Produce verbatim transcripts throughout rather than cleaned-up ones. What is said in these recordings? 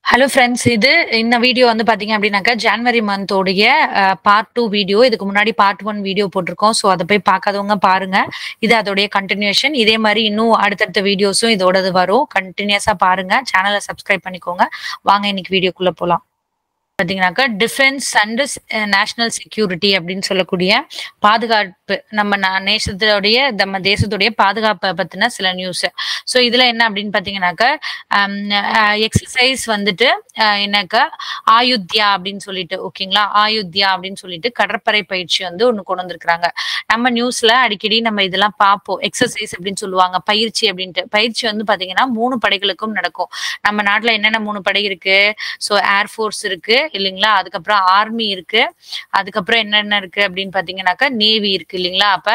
Hello friends. இது இந்த video வந்து பார்த்தீங்க அப்படின்னாக்கா, ஜான்வரி மந்த் உடைய அ பார்ட் டூ வீடியோ. இதுக்கு முன்னாடி பார்ட் ஒன் வீடியோ போட்டிருக்கோம். ஸோ அத போய் பார்க்காதவங்க பாருங்க. இது அதோடைய கன்டினியூஷன். இதே மாரி இன்னும் அடுத்தடுத்த வீடியோஸும் இதோடது வரும். கன்டினியூஸா பாருங்க. சேனல சப்ஸ்கிரைப் பண்ணிக்கோங்க. வாங்க இன்னைக்கு வீடியோக்குள்ள போலாம். பார்த்தீங்கன்னாக்கா, டிஃபென்ஸ் அண்ட் நேஷனல் செக்யூரிட்டி அப்படின்னு சொல்லக்கூடிய பாதுகாப்பு, நம்ம ந நேசத்தோடைய நம்ம தேசத்துடைய பாதுகாப்பை பத்தின சில நியூஸ். ஸோ இதுல என்ன அப்படின்னு பார்த்தீங்கன்னாக்கா, எக்ஸசைஸ் வந்துட்டு அஹ் என்னக்கா ஆயுத்யா அப்படின்னு சொல்லிட்டு, ஓகேங்களா, ஆயுத்யா அப்படின்னு சொல்லிட்டு கடற்படை பயிற்சி வந்து ஒண்ணு கொண்டு வந்திருக்கிறாங்க. நம்ம நியூஸ்ல அடிக்கடி நம்ம இதெல்லாம் பார்ப்போம். எக்ஸசைஸ் அப்படின்னு சொல்லுவாங்க, பயிற்சி அப்படின்ட்டு. பயிற்சி வந்து பாத்தீங்கன்னா மூணு படைகளுக்கும் நடக்கும். நம்ம நாட்டுல என்னென்ன மூணு படை இருக்கு? ஸோ ஏர்ஃபோர்ஸ் இருக்கு இல்லைங்களா, அதுக்கப்புறம் ஆர்மி இருக்கு, அதுக்கப்புறம் என்னென்ன இருக்கு அப்படின்னு பாத்தீங்கன்னாக்கா நேவி இருக்கு இல்லைங்களா. அப்ப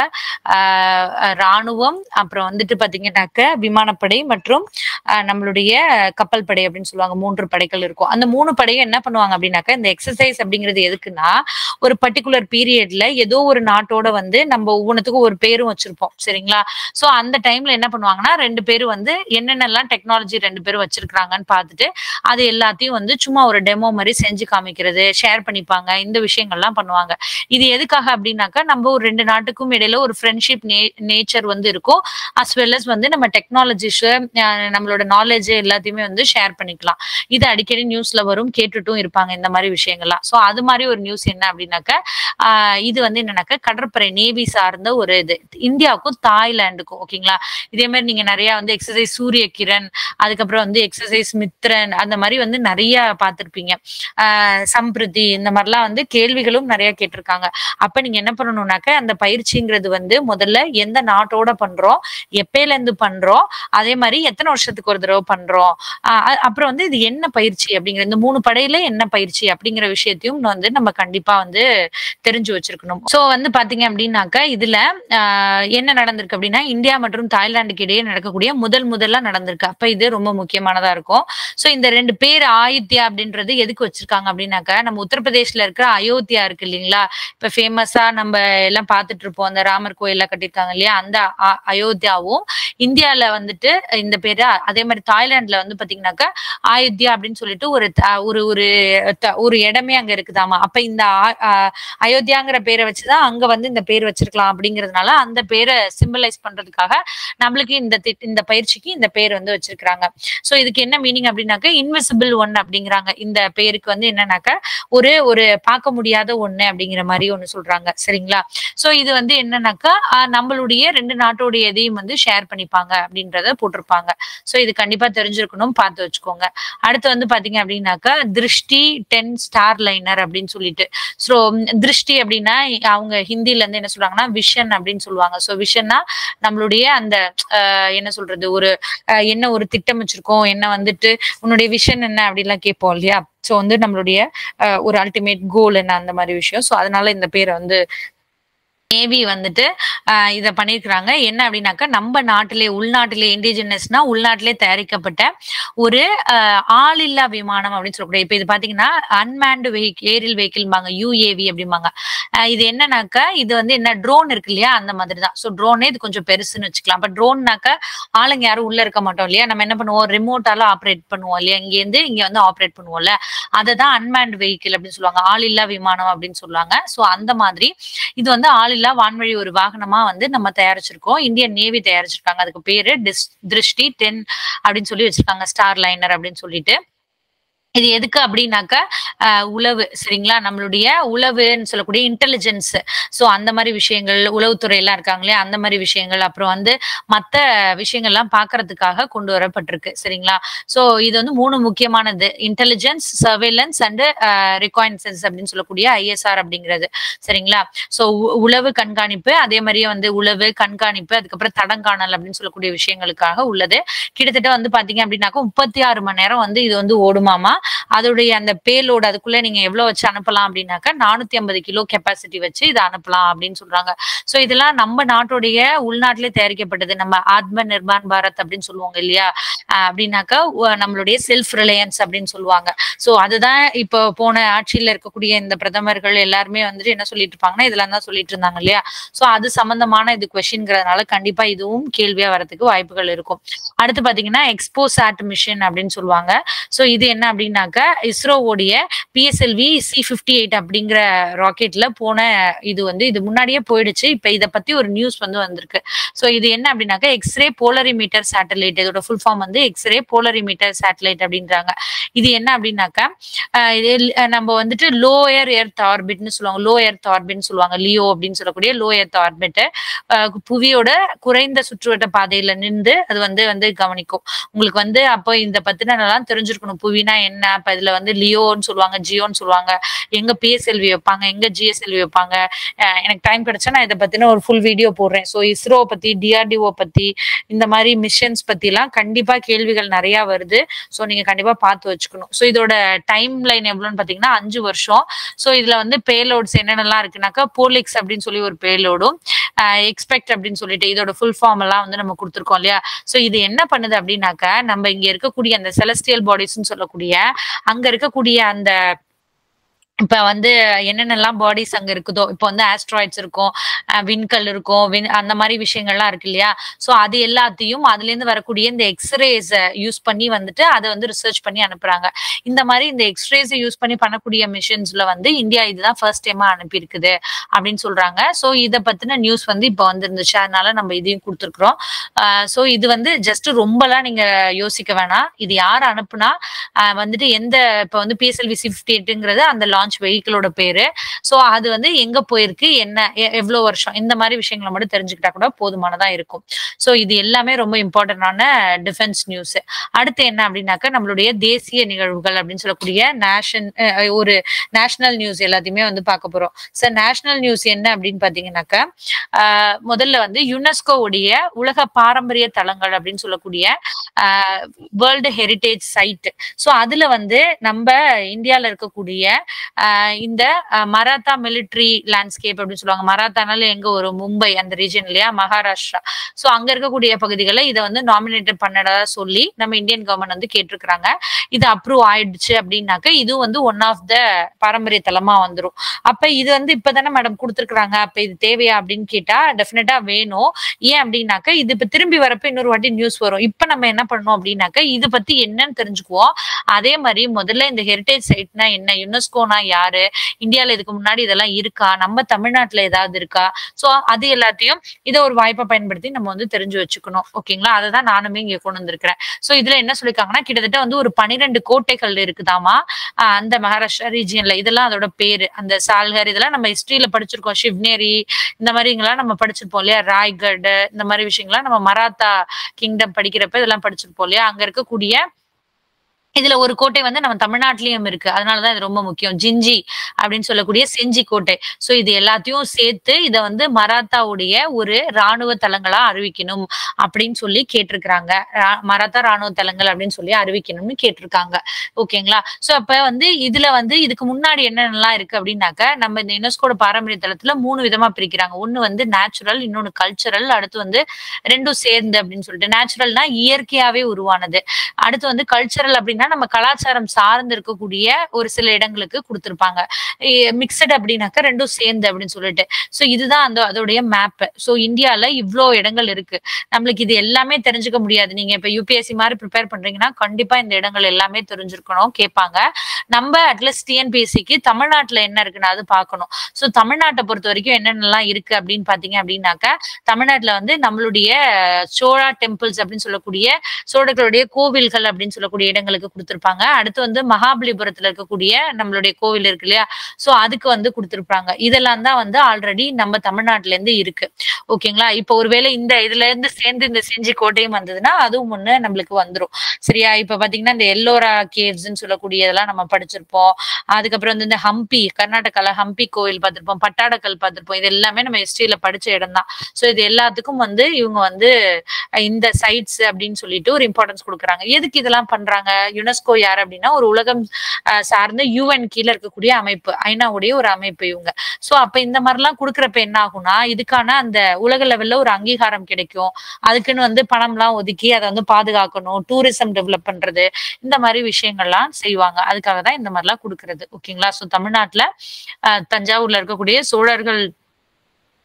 ஆஹ் ராணுவம், அப்புறம் வந்துட்டு பாத்தீங்கன்னாக்க விமானப்படை மற்றும் ஆஹ் நம்மளுடைய கப்பல் படை அப்படின்னு சொல்லுவாங்க. மூன்று படைகள் இருக்கும். அந்த மூணு படையும் என்ன பண்ணுவாங்க அப்படின்னாக்கா, இந்த எக்ஸசைஸ் அப்படிங்கிறது எதுக்குன்னா, ஒரு பர்டிகுலர் பீரியட்ல ஏதோ ஒரு நாட்டோட வந்து நம்ம ஒவ்வொன்றுத்துக்கும் ஒரு பேரும் வச்சிருப்போம், சரிங்களா. சோ அந்த டைம்ல என்ன பண்ணுவாங்கன்னா, ரெண்டு பேரும் வந்து என்னென்னலாம் டெக்னாலஜி ரெண்டு பேரும் வச்சிருக்காங்கன்னு பார்த்துட்டு அது எல்லாத்தையும் வந்து சும்மா ஒரு டெமோ மாதிரி செஞ்சு காமிக்கிறது, ஷேர் பண்ணிப்பாங்க. இந்த விஷயங்கள்லாம் பண்ணுவாங்க. இது எதுக்காக அப்படின்னாக்கா, நம்ம ஒரு ரெண்டு நாட்டுக்கும் இடையில ஒரு ஃப்ரெண்ட்ஷிப் நேச்சர் வந்து இருக்கும். அஸ் வெல் அஸ் வந்து நம்ம டெக்னாலஜிஸ், நம்மளோட நாலேஜ் எல்லாத்தையுமே வந்து ஷேர் பண்ணிக்கலாம். இது அடிக்கடி நியூஸ்ல வரும், கேட்டுட்டும் இருப்பாங்க இந்த மாதிரி விஷயங்கள்லாம். சோ அது மாதிரி ஒரு நியூஸ் என்ன அப்படின்னாக்கா, ஆஹ் இது வந்து என்னன்னாக்கா கடற்படை நேவி சார்ந்த ஒரு இது, இந்தியாவுக்கும் தாய்லாந்துக்கும், ஓகேங்களா. இதே மாதிரி நீங்க நிறைய வந்து எக்ஸசைஸ் சூரிய கிரண், அதுக்கப்புறம் வந்து எக்ஸசைஸ் மித்ரன், அந்த மாதிரி வந்து நிறைய பார்த்திருப்பீங்க. ஆஹ் சம்பிருதி, இந்த மாதிரிலாம் வந்து கேள்விகளும் நிறைய கேட்டிருக்காங்க. அப்ப நீங்க என்ன பண்ணணும்னாக்க, அந்த பயிற்சிங்கிறது வந்து முதல்ல எந்த நாட்டோட பண்றோம், எப்பயில இருந்து பண்றோம், அதே மாதிரி எத்தனை வருஷத்துக்கு ஒரு தடவை பண்றோம், ஆஹ் அப்புறம் வந்து இது என்ன பயிற்சி அப்படிங்கிற, இந்த மூணு படையில என்ன பயிற்சி அப்படிங்கிற விஷயத்தையும் வந்து நம்ம கண்டிப்பா வந்து தெரிஞ்சு வச்சிருக்கணும். சோ வந்து பாத்தீங்க அப்படின்னாக்கா, இதுல ஆஹ் என்ன நடந்திருக்கு அப்படின்னா, இந்தியா மற்றும் தாய்லாந்துக்கு இடையே நடக்கக்கூடிய முதல் முதல்ல நடந்திருக்கு. அப்ப இது ரொம்ப முக்கியமானதா இருக்கும். சோ இந்த ரெண்டு பேர் ஆயுத்யா அப்படின்றது எதுக்கு வச்சிருக்காங்க அப்படின்னாக்கா, நம்ம உத்தரப்பிரதேஷ்ல இருக்கிற அயோத்தியா இருக்கு இல்லைங்களா. இப்ப ஃபேமஸா நம்ம எல்லாம் பார்த்துட்டு இருப்போம், அந்த ராமர் கோயில்லாம் கட்டியிருக்காங்க இல்லையா, அந்த அ- அயோத்தியாவும் இந்தியால வந்துட்டு இந்த பேரு. அதே மாதிரி தாய்லாந்துல வந்து பாத்தீங்கன்னாக்கா அயோத்தியா அப்படின்னு சொல்லிட்டு ஒரு த- ஒரு ஒரு த- ஒரு இடமே அங்க இருக்குதாமா. அப்ப இந்த ஆ- ஆ- அயோத்தியாங்கிற பேரை வச்சுதான் அங்க வந்து இந்த பேர் வச்சிருக்கலாம். அப்படிங்கிறதுனால அந்த பேரை சிம்பலைஸ் பண்றதுக்காக நம்மளுக்கு இந்த திட்- இந்த பயிற்சிக்கு இந்த பேர் வந்து வச்சிருக்காங்க. சோ இதுக்கு என்ன மீனிங் அப்படின்னாக்க, இன்விசிபிள் ஒன் அப்படிங்கிறாங்க. இந்த பேருக்கு வந்து என்னன்னாக்க, ஒரு ஒரு பார்க்க முடியாத ஒண்ணு அப்படிங்கிற மாதிரி ஒண்ணு சொல்றாங்க, சரிங்களா. சோ இது வந்து என்னன்னாக்கா, ஆஹ் நம்மளுடைய ரெண்டு நாட்டோடைய எதையும் வந்து ஷேர் பண்ணிப்பாங்க அப்படின்றத போட்டிருப்பாங்க. சோ இது கண்டிப்பா தெரிஞ்சிருக்கணும், பார்த்து வச்சுக்கோங்க. அடுத்து வந்து பாத்தீங்க அப்படின்னாக்கா, திருஷ்டி டென் ஸ்டார் லைனர் அப்படின்னு சொல்லிட்டு. சோ திருஷ்டி அப்படின்னா அவங்க ஹிந்தில இருந்து என்ன சொல்றாங்கன்னா விஷன் அப்படின்னு சொல்லுவாங்க. சோ விஷன்னா நம்மளுடைய அந்த ஆஹ் என்ன சொல்றது, ஒரு ஆஹ் என்ன ஒரு திட்டம் வச்சிருக்கோம், என்ன வந்துட்டு உன்னுடைய விஷன் என்ன அப்படிலாம் கேட்போம் இல்லையா. சோ வந்து நம்மளுடைய ஆஹ் ஒரு அல்டிமேட் கோல் என்ன, அந்த மாதிரி விஷயம். சோ அதனால இந்த பேரை வந்து நேவி வந்துட்டு ஆஹ் இத பண்ணிருக்கிறாங்க. என்ன அப்படின்னாக்கா, நம்ம நாட்டிலே உள்நாட்டிலே இண்டிஜினஸ்னா உள்நாட்டிலே தயாரிக்கப்பட்ட ஒரு ஆஹ் ஆளில்லா விமானம் அப்படின்னு சொல்லக்கூடிய. இப்ப இது பாத்தீங்கன்னா அன்மேன்டு வெஹிக்கிள், ஏரியல் வெஹிக்கிள்பாங்க, யூஏவி அப்படிம்பாங்க. ஆஹ் இது என்னன்னாக்கா, இது வந்து என்ன ட்ரோன் இருக்கு இல்லையா, அந்த மாதிரி தான். ஸோ ட்ரோனே இது கொஞ்சம் பெருசுன்னு வச்சுக்கலாம். அப்ப ட்ரோன்னாக்கா ஆளுங்க யாரும் உள்ள இருக்க மாட்டோம் இல்லையா, நம்ம என்ன பண்ணுவோம், ரிமோட்டால ஆப்ரேட் பண்ணுவோம் இல்லையா, இங்க இருந்து இங்க வந்து ஆப்ரேட் பண்ணுவோம்ல, அதை தான் அன்மேன்டு வெஹிக்கிள் அப்படின்னு சொல்லுவாங்க, ஆளில்லா விமானம் அப்படின்னு சொல்லுவாங்க. ஸோ அந்த மாதிரி இது வந்து ஆளில்லா வான்வழி ஒரு வாகனமா வந்து நம்ம தயாரிச்சிருக்கோம். Indian navy தயாரிச்சிருக்காங்க. அதுக்கு பேரு டிஸ் திருஷ்டி டென் அப்படின்னு சொல்லி வச்சிருக்காங்க, ஸ்டார் லைனர் அப்படின்னு சொல்லிட்டு. இது எதுக்கு அப்படின்னாக்கா, அஹ் உளவு, சரிங்களா, நம்மளுடைய உளவுன்னு சொல்லக்கூடிய இன்டெலிஜென்ஸ். சோ அந்த மாதிரி விஷயங்கள், உளவுத்துறை எல்லாம் இருக்காங்களே, அந்த மாதிரி விஷயங்கள், அப்புறம் வந்து மத்த விஷயங்கள்லாம் பாக்குறதுக்காக கொண்டு வரப்பட்டிருக்கு, சரிங்களா. சோ இது வந்து மூணு முக்கியமானது: இன்டெலிஜென்ஸ், சர்வேலன்ஸ் அண்ட் ரிகாயின்சன்ஸ் அப்படின்னு சொல்லக்கூடிய ஐஎஸ்ஆர் அப்படிங்கிறது, சரிங்களா. சோ உளவு கண்காணிப்பு, அதே மாதிரியே வந்து உளவு கண்காணிப்பு, அதுக்கப்புறம் தடங்காணல் அப்படின்னு சொல்லக்கூடிய விஷயங்களுக்காக உள்ளது. கிட்டத்தட்ட வந்து பாத்தீங்க அப்படின்னாக்கா முப்பத்தி ஆறு மணி நேரம் வந்து இது வந்து ஓடுமாமா. அதோடைய அந்த பேலோடு, அதுக்குள்ள நீங்க எவ்வளவு வச்சு அனுப்பலாம் அப்படின்னாக்கா, நானூத்தி ஐம்பது கிலோ கெப்பாசிட்டி வச்சு இதை அனுப்பலாம் அப்படின்னு சொல்றாங்க. சோ இதெல்லாம் நம்ம நாட்டுடைய உள்நாட்டிலே தயாரிக்கப்பட்டது. நம்ம ஆத்ம நிர்பான் பாரத் அப்படின்னு சொல்லுவாங்க இல்லையா, அஹ் அப்படின்னாக்கா உ- நம்மளுடைய செல்ஃப் ரிலையன்ஸ் அப்படின்னு சொல்லுவாங்க. சோ அதுதான் இப்போ போன ஆட்சியில இருக்கக்கூடிய இந்த பிரதமர்கள் எல்லாருமே வந்துட்டு என்ன சொல்லிட்டு இருப்பாங்கன்னா, இதெல்லாம் தான் சொல்லிட்டு இருந்தாங்க இல்லையா. சோ அது சம்பந்தமான இது கொஸ்டின்ங்கிறதுனால கண்டிப்பா இதுவும் கேள்வியா வரதுக்கு வாய்ப்புகள் இருக்கும். அடுத்து பாத்தீங்கன்னா எக்ஸ்போசாட் மிஷன் அப்படின்னு சொல்லுவாங்க. சோ இது என்ன அப்படின்னா, அப்படின்னாக்க இஸ்ரோவுடைய பிஎஸ்எல்வி சி பிப்டி எயிட் அப்படிங்கிற ராக்கெட்ல போன இது வந்து இது முன்னாடியே போயிடுச்சு. இப்ப இதை பத்தி ஒரு நியூஸ் வந்து வந்திருக்கு. ஸோ இது என்ன அப்படின்னாக்கா எக்ஸ்ரே போலரிமீட்டர் சேட்டலைட். இதோட ஃபுல் ஃபார்ம் வந்து எக்ஸ்ரே போலரிமீட்டர் சேட்டலைட் அப்படின்றாங்க. இது என்ன அப்படின்னாக்கா நம்ம வந்துட்டு லோயர் எர்த் ஆர்பிட்னு சொல்லுவாங்க. லோ எர்த் ஆர்பிட்னு சொல்லுவாங்க. லியோ அப்படின்னு சொல்லக்கூடிய லோ எர்த் ஆர்பிட் புவியோட குறைந்த சுற்றுவட்ட பாதையில நின்று அது வந்து வந்து கவனிக்கும். உங்களுக்கு வந்து அப்போ இந்த பத்தின எல்லாம் தெரிஞ்சிருக்கணும். புவினா என்ன, அப்ப இதுல வந்து லியோன்னு சொல்லுவாங்க, ஜியோன்னு சொல்லுவாங்க, எங்க பிஎஸ்எல்வி வைப்பாங்க, எங்க ஜிஎஸ்எல்வி வைப்பாங்க. எனக்கு டைம் கிடைச்சா நான் இதை பத்தின ஒரு ஃபுல் வீடியோ போடுறேன். ஸோ இஸ்ரோ பத்தி, டிஆர்டிஓ பத்தி, இந்த மாதிரி மிஷன்ஸ் பத்தி எல்லாம் கண்டிப்பா கேள்விகள் நிறைய வருது. ஸோ நீங்க கண்டிப்பா பார்த்து வச்சுக்கணும். ஸோ இதோட டைம் லைன் எவ்வளோன்னு பாத்தீங்கன்னா அஞ்சு வருஷம். ஸோ இதுல வந்து பேலோட்ஸ் என்னென்னலாம் இருக்குனாக்கா போலிக்ஸ் அப்படின்னு சொல்லி ஒரு பேலோடும், எக்ஸ்பெக்ட் அப்படின்னு சொல்லிட்டு இதோட ஃபுல் ஃபார்ம் எல்லாம் வந்து நம்ம கொடுத்துருக்கோம் இல்லையா. ஸோ இது என்ன பண்ணுது அப்படின்னாக்கா நம்ம இங்க இருக்கக்கூடிய அந்த செலஸ்டியல் பாடிஸ்ன்னு சொல்லக்கூடிய அங்க இருக்கக்கூடிய அந்த இப்ப வந்து என்னென்னலாம் பாடிஸ் அங்க இருக்குதோ, இப்போ வந்து ஆஸ்ட்ராய்ட்ஸ் இருக்கும், விண்கல் இருக்கும், வின் அந்த மாதிரி விஷயங்கள்லாம் இருக்கு இல்லையா. ஸோ அது எல்லாத்தையும் அதுல இருந்து வரக்கூடிய இந்த எக்ஸ்ரேஸ் யூஸ் பண்ணி வந்துட்டு அதை வந்து ரிசர்ச் பண்ணி அனுப்புறாங்க. இந்த மாதிரி இந்த எக்ஸ்ரேஸ் யூஸ் பண்ணி பண்ணக்கூடிய மிஷன்ஸ்ல வந்து இந்தியா இதுதான் ஃபர்ஸ்ட் டைமா அனுப்பி இருக்குது அப்படின்னு சொல்றாங்க. ஸோ இதை பத்தின நியூஸ் வந்து இப்போ வந்துருந்துச்சு, அதனால நம்ம இதையும் கொடுத்துருக்குறோம். ஸோ இது வந்து ஜஸ்ட் ரொம்பலாம் நீங்க யோசிக்க வேணாம். இது யார் அனுப்புனா வந்துட்டு எந்த இப்போ வந்து பிஎஸ்எல்வி சி பிப்டி எயிட்ங்கிறது அந்த லான்ச் வெஹிக்கிளோட பேரு. சோ அது வந்து எங்க போயிருக்கு, என்ன எவ்வளவு வருஷம், இந்த மாதிரி விஷயங்களை மட்டும் தெரிஞ்சுக்கிட்டா கூட போதுமானதா இருக்கும். சோ இது எல்லாமே ரொம்ப இம்பார்ட்டன்டான டிஃபென்ஸ் நியூஸ். அடுத்து என்ன அப்படின்னாக்கா நம்மளுடைய தேசிய நிகழ்வுகள் அப்படின்னு சொல்லக்கூடிய நேஷன் ஒரு நேஷனல் நியூஸ் எல்லாத்தையுமே வந்து பார்க்க போறோம். சோ நேஷனல் நியூஸ் என்ன அப்படின்னு பாத்தீங்கன்னாக்கா ஆஹ் முதல்ல வந்து யுனெஸ்கோ உடைய உலக பாரம்பரிய தலங்கள் அப்படின்னு சொல்லக்கூடிய ah world heritage site. So அதுல வந்து நம்ம இந்தியால இருக்கக்கூடிய இந்த மராத்தா மிலிட்ரி லேண்ட்ஸ்கேப் அப்படின்னு சொல்லுவாங்க. மராத்தானால எங்க ஒரு மும்பை அந்த ரீஜன் இல்லையா, மகாராஷ்டிரா. சோ அங்க இருக்கக்கூடிய பகுதிகளை இதை வந்து நாமினேட் பண்ணதா சொல்லி நம்ம இந்தியன் கவர்மெண்ட் வந்து கேட்டிருக்கிறாங்க. இது அப்ரூவ் ஆயிடுச்சு அப்படின்னாக்க இது வந்து ஒன் ஆஃப் த பாரம்பரிய தலமா வந்துடும். அப்ப இது வந்து இப்பதானே மேடம் கொடுத்துருக்காங்க, அப்ப இது தேவையா அப்படின்னு கேட்டா டெஃபினட்டா வேணும். ஏன் அப்படின்னாக்க இது இப்ப திரும்பி வரப்ப இன்னொரு வாட்டி நியூஸ் வரும். இப்ப நம்ம என்ன பண்ணணும் அப்படின்னாக்க இது பத்தி என்னன்னு தெரிஞ்சுக்குவோம். அதே மாதிரி முதல்ல இந்த ஹெரிட்டேஜ் சைட்னா என்ன, யுனெஸ்கோனா யாரு, இந்தியால இதுக்கு முன்னாடி இதெல்லாம் இருக்கா, நம்ம தமிழ்நாட்டுல ஏதாவது இருக்கா, சோ அது எல்லாத்தையும் இதை ஒரு வாய்ப்பை பயன்படுத்தி நம்ம வந்து தெரிஞ்சு வச்சுக்கணும். ஓகேங்களா, அததான் நானுமே இங்க கொண்டு வந்திருக்கிறேன். சோ இதுல என்ன சொல்லிருக்காங்கன்னா கிட்டத்தட்ட வந்து ஒரு பனிரெண்டு கோட்டைகள் இருக்குதாமா அந்த மகாராஷ்டிரா ரீஜியன்ல. இதெல்லாம் அதோட பேரு. அந்த சால்கர் இதெல்லாம் நம்ம ஹிஸ்டரியில படிச்சிருக்கோம், சிவ்னேரி இந்த மாதிரிங்கெல்லாம் நம்ம படிச்சிருப்போம் இல்லையா, ராய்கட் இந்த மாதிரி விஷயங்கள்லாம் நம்ம மராத்தா கிங்டம் படிக்கிறப்ப இதெல்லாம் படிச்சிருப்போம் இல்லையா. அங்க இருக்கக்கூடிய இதுல ஒரு கோட்டை வந்து நம்ம தமிழ்நாட்டிலயும் இருக்கு, அதனாலதான் இது ரொம்ப முக்கியம். ஜிஞ்சி அப்படின்னு சொல்லக்கூடிய செஞ்சி கோட்டை. சோ இது எல்லாத்தையும் சேர்த்து இதை வந்து மராத்தாவுடைய ஒரு ராணுவ தலங்களா அறிவிக்கணும் அப்படின்னு சொல்லி கேட்டிருக்கிறாங்க. மராத்தா ராணுவ தலங்கள் அப்படின்னு சொல்லி அறிவிக்கணும்னு கேட்டிருக்காங்க. ஓகேங்களா. சோ அப்ப வந்து இதுல வந்து இதுக்கு முன்னாடி என்னென்னலாம் இருக்கு அப்படின்னாக்க நம்ம இந்த யுனெஸ்கோட பாரம்பரிய தலத்துல மூணு விதமா பிரிக்கிறாங்க. ஒண்ணு வந்து நேச்சுரல், இன்னொன்னு கல்ச்சரல், அடுத்து வந்து ரெண்டும் சேர்ந்து அப்படின்னு சொல்லிட்டு. நேச்சுரல்னா இயற்கையாவே உருவானது, அடுத்து வந்து கல்ச்சரல் அப்படின்னா நம்ம கலாச்சாரம் சார்ந்து இருக்கக்கூடிய ஒரு சில இடங்களுக்கு கொடுத்திருப்பாங்க. மிக்சட் அப்படின்னாக்க ரெண்டும் சேர்ந்து அப்படின்னு சொல்லிட்டு. சோ இதுதான் அந்த அதோடைய மேப். சோ இந்தியால இவ்வளோ இடங்கள் இருக்கு. நம்மளுக்கு இது எல்லாமே தெரிஞ்சுக்க முடியாது. நீங்க இப்ப யூபிஎஸ்சி மாதிரி ப்ரிப்பேர் பண்றீங்கன்னா கண்டிப்பா இந்த இடங்கள் எல்லாமே தெரிஞ்சிருக்கணும் கேட்பாங்க. நம்ம அட்லீஸ்ட் டிஎன்பிஎஸ்சிக்கு தமிழ்நாட்டுல என்ன இருக்குன்னு அது பார்க்கணும். சோ தமிழ்நாட்டை பொறுத்த வரைக்கும் என்னென்னலாம் இருக்கு அப்படின்னு பாத்தீங்க அப்படின்னாக்க தமிழ்நாட்டுல வந்து நம்மளுடைய சோழா டெம்பிள்ஸ் அப்படின்னு சொல்லக்கூடிய சோழர்களுடைய கோவில்கள் அப்படின்னு சொல்லக்கூடிய இடங்களுக்கு கொடுத்திருப்பாங்க. அடுத்து வந்து மகாபலிபுரத்துல இருக்கக்கூடிய நம்மளுடைய கோவில் இருக்கு இல்லையா, சோ அதுக்கு வந்து கொடுத்திருப்பாங்க. இதெல்லாம் தான் வந்து ஆல்ரெடி நம்ம தமிழ்நாட்டுல இருந்து இருக்கு. ஓகேங்களா. இப்ப ஒருவேளை இந்த இதுல இருந்து சேர்ந்து இந்த செஞ்சி கோட்டையும் வந்ததுன்னா அதுவும் முன்ன நம்மளுக்கு வந்துடும். சரியா. இப்ப பாத்தீங்கன்னா இந்த எல்லோரா கேவ்ஸ்ன்னு சொல்லக்கூடிய இதெல்லாம் நம்ம படிச்சிருப்போம். அதுக்கப்புறம் வந்து இந்த ஹம்பி, கர்நாடகால ஹம்பி கோவில் பார்த்திருப்போம், பட்டாடக்கல் பார்த்திருப்போம். இது எல்லாமே நம்ம ஹிஸ்டரியில படிச்ச இடம் தான். சோ இது எல்லாத்துக்கும் வந்து இவங்க வந்து இந்த சைட்ஸ் அப்படின்னு சொல்லிட்டு ஒரு இம்பார்ட்டன்ஸ் கொடுக்குறாங்க. எதுக்கு இதெல்லாம் பண்றாங்க? யுனெஸ்கோ யார் அப்படின்னா ஒரு உலகம் சார்ந்த யூஎன் கீழே இருக்கக்கூடிய அமைப்பு, ஐநாவுடைய ஒரு அமைப்பு இவங்க. சோ அப்ப இந்த மாதிரி எல்லாம் கொடுக்குறப்ப என்ன ஆகும்னா இதுக்கான அந்த உலக லெவல்ல ஒரு அங்கீகாரம் கிடைக்கும். அதுக்குன்னு வந்து பணம் எல்லாம் ஒதுக்கி அதை வந்து பாதுகாக்கணும், டூரிசம் டெவலப் பண்றது, இந்த மாதிரி விஷயங்கள்லாம் செய்வாங்க. அதுக்காக தான் இந்த மாதிரி எல்லாம் கொடுக்கறது. ஓகேங்களா. சோ தமிழ்நாட்டுல அஹ் தஞ்சாவூர்ல இருக்கக்கூடிய சோழர்கள்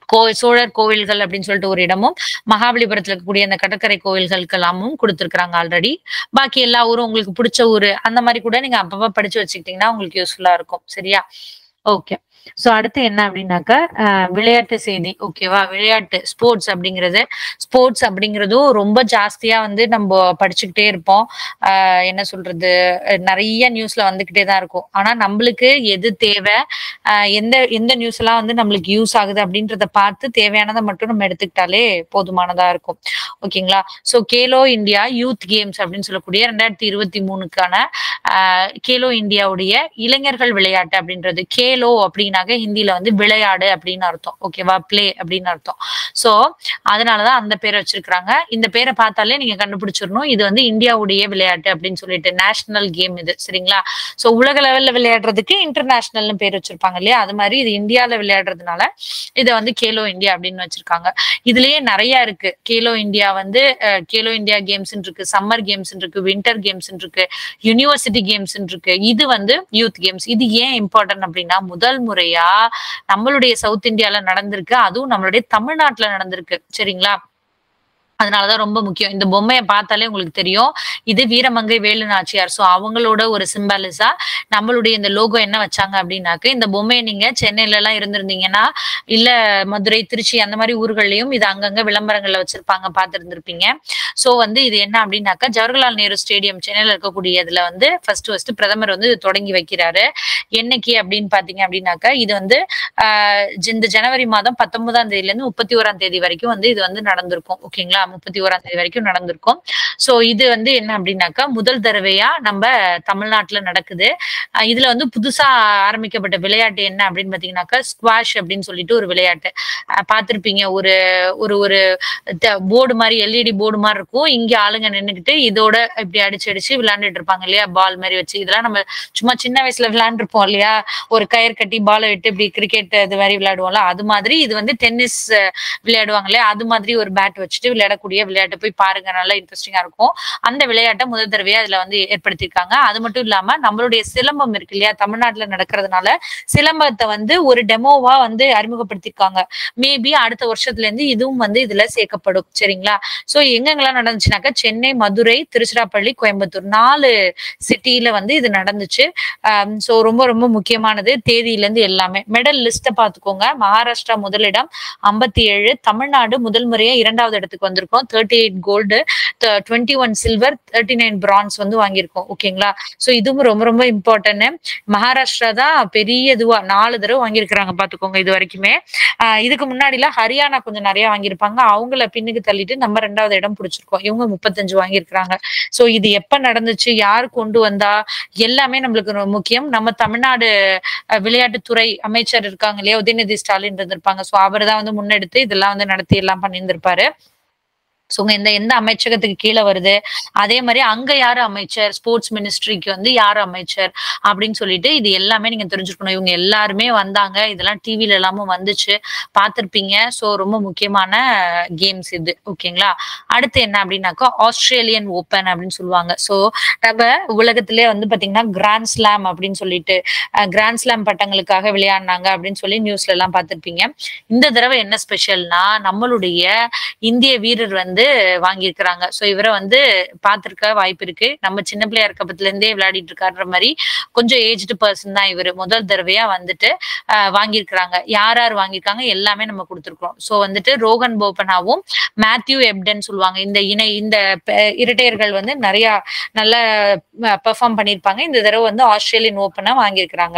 கோ சோழர் கோவில்கள் அப்படின்னு சொல்லிட்டு ஒரு இடமும், மகாபலிபுரத்துல இருக்கக்கூடிய அந்த கடற்கரை கோவில்களுக்கு எல்லாமும் குடுத்துருக்காங்க ஆல்ரெடி. பாக்கி எல்லா ஊரும் உங்களுக்கு புடிச்ச ஊரு, அந்த மாரி கூட நீங்க அப்பப்ப படிச்சு வச்சுக்கிட்டீங்கன்னா உங்களுக்கு யூஸ்ஃபுல்லா இருக்கும். சரியா? ஓகே. சோ அடுத்து என்ன அப்படின்னாக்க, அ விளையாட்டு செய்தி. ஓகேவா? விளையாட்டு ஸ்போர்ட்ஸ் அப்படிங்கிறது ஸ்போர்ட்ஸ் அப்படிங்கிறதும் ரொம்ப ஜாஸ்தியா வந்து நம்ப படிச்சுக்கிட்டே இருப்போம். அ என்ன சொல்றது? நெறைய நியூஸ்ல வந்துகிட்டே தான் இருக்கும். ஆனா நம்பளுக்கு எது தேவை? அ எந்த எந்த நியூஸ் எல்லாம் வந்து நம்மளுக்கு யூஸ் ஆகுது அப்படின்றத பார்த்து தேவையானத மட்டும் நம்ம எடுத்துக்கிட்டாலே போதுமானதா இருக்கும். ஓகேங்களா? So Khelo India youth games அப்படின்னு சொல்லக்கூடிய இரண்டாயிரத்து இருபத்தி மூன்றுக்கான அ கேலோ இந்தியாவுடைய இளைஞர்கள் விளையாட்டு அப்படின்றது. கேலோ அப்படின்னாக்க ஹிந்தில வந்து விளையாடு அப்படின்னு அர்த்தம். ஓகேவா? ப்ளே அப்படின்னு அர்த்தம். சோ அதனாலதான் அந்த பேரை வச்சிருக்காங்க. இந்த பேரை பார்த்தாலே நீங்க கண்டுபிடிச்சிடணும். இது வந்து இந்தியாவுடைய விளையாட்டு அப்படின்னு சொல்லிட்டு நேஷனல் கேம் இது. சரிங்களா? சோ உலக லெவல்ல விளையாடுறதுக்கு இன்டர்நேஷனல்னு பேர் வச்சிருப்பாங்க இல்லையா? அது மாதிரி இது இந்தியால விளையாடுறதுனால இத வந்து கேலோ இந்தியா அப்படின்னு வச்சிருக்காங்க. இதுலயே நிறைய இருக்கு. கேலோ இந்தியா வந்து அஹ், கேலோ இந்தியா கேம்ஸ் இருக்கு, சம்மர் கேம்ஸ் இருக்கு, வின்டர் கேம்ஸ் இருக்கு, யூனிவர்சிட்டி கேம்ஸ் இருக்கு. இது வந்து யூத் கேம்ஸ். இது ஏன் இம்பார்ட்டன்ட் அப்படின்னா முதல் முறையா நம்மளுடைய சவுத் இந்தியால நடந்திருக்கு. அதுவும் நம்மளுடைய தமிழ்நாட்டுல நடந்திருக்கு. சரிங்களா? அதனாலதான் ரொம்ப முக்கியம். இந்த பொம்மைய பார்த்தாலே உங்களுக்கு தெரியும். இது வீரமங்கை வேலு நாச்சியார். சோ அவங்களோட ஒரு சிம்பாலிஸா நம்மளுடைய இந்த லோகோ என்ன வச்சாங்க அப்படின்னாக்க, இந்த பொம்மைய நீங்க சென்னையில எல்லாம் இருந்திருந்தீங்கன்னா, இல்ல மதுரை, திருச்சி அந்த மாதிரி ஊர்கள்லயும் இது அங்கங்க விளம்பரங்கள்ல வச்சிருப்பாங்க, பார்த்திருந்திருப்பீங்க. சோ வந்து இது என்ன அப்படின்னாக்கா, ஜவஹர்லால் நேரு ஸ்டேடியம் சென்னையில இருக்கக்கூடிய இதுல வந்து ஃபர்ஸ்ட் ஃபர்ஸ்ட் பிரதமர் வந்து இது தொடங்கி வைக்கிறாரு. என்னைக்கு அப்படின்னு பாத்தீங்க அப்படின்னாக்கா, இது வந்து ஆஹ் இந்த ஜனவரி மாதம் பத்தொன்பதாம் தேதியில இருந்து முப்பத்தி ஓராம் தேதி வரைக்கும் வந்து இது வந்து நடந்திருக்கும். ஓகேங்களா? முப்பத்தி ஓராம் தேதி வரைக்கும் நடந்திருக்கும். சோ இது வந்து என்ன அப்படின்னாக்கா, முதல் தடவையா நம்ம தமிழ்நாட்டுல நடக்குது. அஹ் இதுல வந்து புதுசா ஆரம்பிக்கப்பட்ட விளையாட்டு என்ன அப்படின்னு பாத்தீங்கன்னாக்கா, ஸ்குவாஷ் அப்படின்னு சொல்லிட்டு ஒரு விளையாட்டு. அஹ் பார்த்திருப்பீங்க. ஒரு ஒரு ஒரு போர்டு மாதிரி, எல்இடி போர்டு மாதிரி இருக்கும். இங்க ஆளுங்க நின்னுக்கிட்டு இதோட இப்படி அடிச்சு அடிச்சு விளையாண்டுட்டு இருப்பாங்க இல்லையா? பால் மாதிரி வச்சு. இதெல்லாம் நம்ம சும்மா சின்ன வயசுல விளையாண்டுருப்போம் இல்லையா? ஒரு கயிறு கட்டி பாலை விட்டு இப்படி கிரிக்கெட் இது மாதிரி விளையாடுவோம்ல, அது மாதிரி இது வந்து டென்னிஸ் விளையாடுவாங்க இல்லையா? அது மாதிரி ஒரு பேட் வச்சுட்டு விளையாடக்கூடிய விளையாட்டு. போய் பாருங்க, நல்லா இன்ட்ரெஸ்டிங்கா இருக்கும். அந்த விளையாட்டை முதல் தடவையா இதுல வந்து ஏற்படுத்தியிருக்காங்க. அது மட்டும் இல்லாம நம்மளுடைய சிலம்பம் இருக்கு இல்லையா? தமிழ்நாட்டுல நடக்கிறதுனால சிலம்பத்தை வந்து ஒரு டெமோவா வந்து அறிமுகப்படுத்திருக்காங்க. மேபி அடுத்த வருஷத்துல இருந்து இதுவும் வந்து இதுல சேர்க்கப்படும். சரிங்களா? சோ எங்கெங்கெல்லாம் நடந்துச்சுனாக்கா, சென்னை, மதுரை, திருச்சிராப்பள்ளி, கோயம்புத்தூர் நாலு சிட்டியில வந்து இது நடந்துச்சு. சோ ரொம்ப ரொம்ப முக்கியமானது. தேதியில இருந்து எல்லாமே. மெடல் லிஸ்ட பாத்துக்கோங்க. மகாராஷ்டிரா முதலிடம் ஐம்பத்தி ஏழு, தமிழ்நாடு முதல் முறையா இரண்டாவது இடத்துக்கு வந்திருக்கோம். Thirty eight gold, twenty one silver, thirty nine bronze வந்து வாங்கியிருக்கோம். ஓகேங்களா? சோ இதுவும் ரொம்ப ரொம்ப இம்பார்ட்டன்ட். மகாராஷ்டிரா தான் பெரிய இதுவா நாலு தடவை வாங்கியிருக்கிறாங்க பாத்துக்கோங்க இது வரைக்குமே. ஆஹ் இதுக்கு முன்னாடி எல்லாம் ஹரியானா கொஞ்சம் நிறைய வாங்கியிருப்பாங்க. அவங்கள பின்னுக்கு தள்ளிட்டு நம்ம ரெண்டாவது இடம் பிடிச்சிருக்கோம். இவங்க முப்பத்தஞ்சு வாங்கியிருக்கிறாங்க. சோ இது எப்ப நடந்துச்சு, யார் கொண்டு வந்தா, எல்லாமே நம்மளுக்கு ரொம்ப முக்கியம். நம்ம தமிழ்நாடு அஹ், விளையாட்டுத்துறை அமைச்சர் இருக்காங்க இல்லையா? உதயநிதி ஸ்டாலின் இருந்திருப்பாங்க. சோ அவர் தான் வந்து முன்னெடுத்து இதெல்லாம் வந்து நடத்தி எல்லாம் பண்ணியிருந்திருப்பாரு. சோ இந்த எந்த அமைச்சகத்துக்கு கீழே வருது, அதே மாதிரி அங்க யாரு அமைச்சர், ஸ்போர்ட்ஸ் மினிஸ்ட்ரிக்கு வந்து யாரு அமைச்சர் அப்படின்னு சொல்லிட்டு இது எல்லாமே நீங்க தெரிஞ்சுக்கணும். இவங்க எல்லாருமே வந்தாங்க. இதெல்லாம் டிவில எல்லாமும் வந்துச்சு, பார்த்திருப்பீங்க. சோ ரொம்ப முக்கியமான கேம்ஸ் இது. ஓகேங்களா? அடுத்து என்ன அப்படின்னாக்கா, ஆஸ்திரேலியன் ஓபன் அப்படின்னு சொல்லுவாங்க. சோ நம்ம உலகத்திலே வந்து பாத்தீங்கன்னா கிராண்ட் ஸ்லாம் அப்படின்னு சொல்லிட்டு கிராண்ட் ஸ்லாம் பட்டங்களுக்காக விளையாடினாங்க அப்படின்னு சொல்லி நியூஸ்ல எல்லாம் பார்த்திருப்பீங்க. இந்த தடவை என்ன ஸ்பெஷல்னா, நம்மளுடைய இந்திய வீரர் வந்து வாங்கியிருக்கிறாங்க. சோ இவரை வந்து பார்த்திருக்க வாய்ப்பு இருக்கு. நம்ம சின்ன பிள்ளையா இருக்க பத்தில இருந்தே விளையாடிட்டு இருக்காருன்ற மாதிரி கொஞ்சம் ஏஜ்டு பர்சன் தான் இவரு. முதல் தடவையா வந்துட்டு அஹ் வாங்கியிருக்கிறாங்க. யார் யார் வாங்கியிருக்காங்க எல்லாமே நம்ம கொடுத்துருக்கோம். சோ வந்துட்டு ரோகன் போபனாவும் மேத்யூ எப்டன் சொல்லுவாங்க. இந்த இணை இந்த இரட்டையர்கள் வந்து நிறைய நல்ல பெர்ஃபார்ம் பண்ணியிருப்பாங்க. இந்த தடவை வந்து ஆஸ்திரேலியன் ஓபனா வாங்கியிருக்கிறாங்க.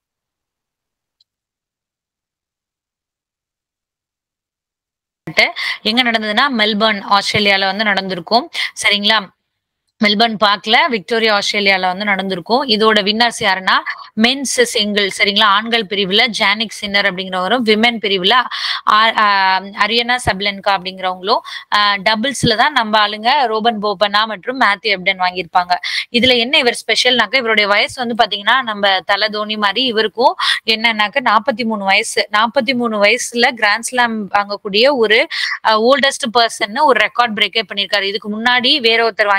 எங்க நடந்ததுன்னா மெல்பர்ன் ஆஸ்திரேலியால வந்து நடந்திருக்கும். சரிங்களா? மெல்பர்ன் பார்க்ல விக்டோரியா ஆஸ்திரேலியால வந்து நடந்திருக்கும். இதோட வின்னர்ஸ் யாருன்னா மென்ஸ் சிங்கிள். சரிங்களா? ஆண்கள் பிரிவுல ஜானிக் சின்னர் அப்படிங்கிறவரும், விமென் பிரிவுல அரியனா சப்லென்கா அப்படிங்கிறவங்களும், டபுள்ஸ்ல தான் நம்ம ஆளுங்க ரோபன் போபனா மற்றும் மேத்யூ எப்டன் வாங்கியிருப்பாங்க. இதுல என்ன இவர் ஸ்பெஷல்னாக்க, இவருடைய வயசு வந்து பாத்தீங்கன்னா நம்ம தலை தோனி மாதிரி இவருக்கும் என்னன்னாக்க நாற்பத்தி மூணு வயசு. நாற்பத்தி மூணு வயசுல கிராண்ட் ஸ்லாம் வாங்கக்கூடிய ஒரு ஓல்டஸ்ட் பர்சன் ஒரு ரெக்கார்ட் பிரேக்கே பண்ணிருக்காரு. இதுக்கு முன்னாடி வேற ஒருத்தர் வாங்கியிருக்காரு.